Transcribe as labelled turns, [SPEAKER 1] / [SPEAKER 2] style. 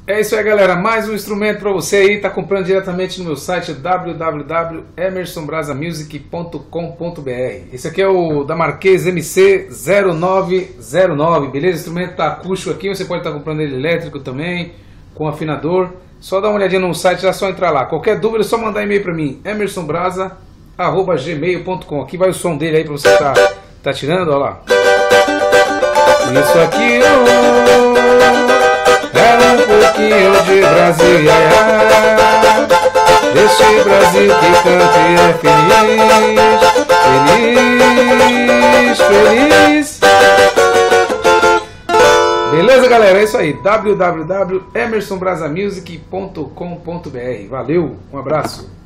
[SPEAKER 1] É isso aí, galera, mais um instrumento para você aí, tá comprando diretamente no meu site www.emersonbrasamusic.com.br. Esse aqui é o da Marquês MC0909, beleza? Instrumento tá acústico aqui, você pode estar comprando ele elétrico também, com afinador. Só dá uma olhadinha no site, é só entrar lá. Qualquer dúvida é só mandar e-mail para mim, emersonbrasa@gmail.com. Aqui vai o som dele aí para você tá tirando, ó lá. Isso aqui é um pouquinho de Brasil, deste Brasil que canta e é feliz, feliz, feliz. Beleza, galera? É isso aí, www.emersonbrasamusic.com.br. Valeu, um abraço.